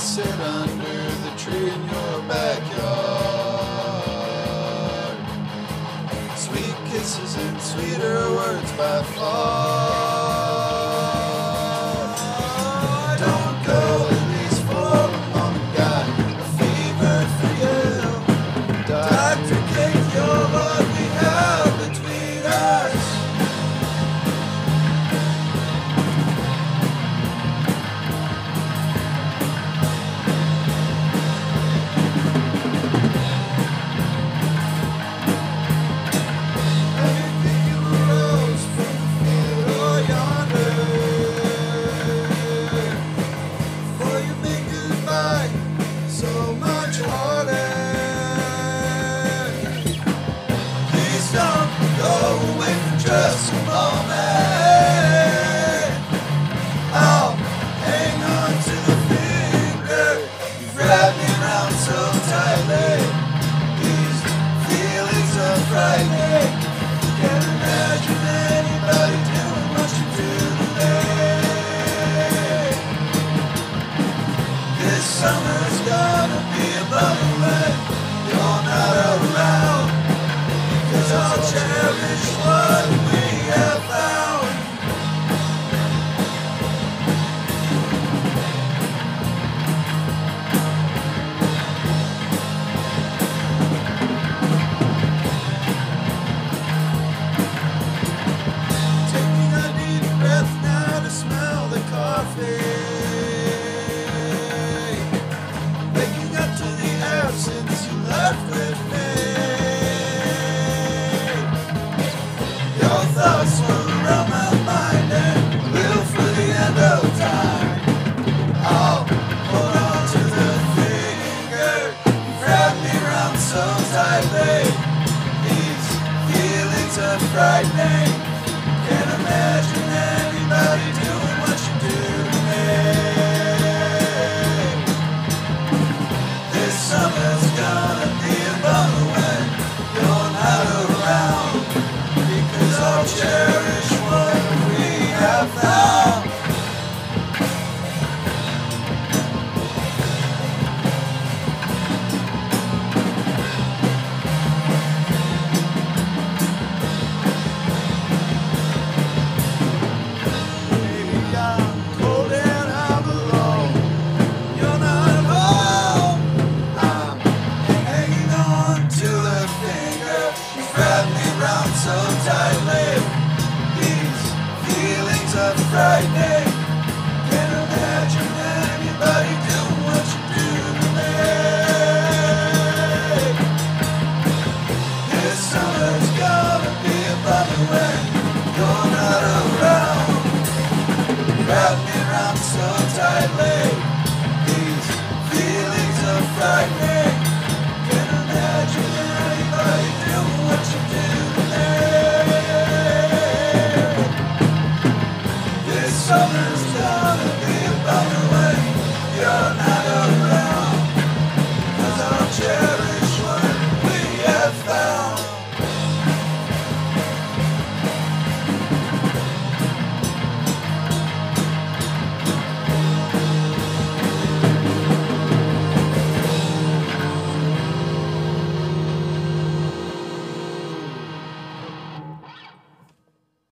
sit under the tree in your backyard. Sweet kisses and sweeter words by far. Don't go, at least for a moment, got a fever for you. Doctor, take your what we have between us. Just a moment, I'll hang on to the finger you've wrapped me around so tightly. These feelings are frightening. Can't imagine anybody doing what you do to me. This summer's gonna be a bummer when you're not around, 'cause I'll cherish what we have found. Taking a deep breath now to smell the coffee. Waking up to the absence you left with me. Your thoughts swirl around my mind and will for the end of time. I'll hold on to the finger you've wrapped me around so tightly. These feelings are frightening. Can't imagine anybody doing what you do to me. This summer's gonna be a bummer when you're not around, because I'll cherish what we have found. Maybe I'm cold and I'm alone. You're not home. I'm hanging on to the finger you've wrapped me around so tightly. These feelings are frightening. Can't imagine anybody doing what you do to me. This summer's gonna be a bummer when you're not around. Wrap me around so tightly. These feelings are frightening. Can't imagine anybody doing what you do to me. This summer's gonna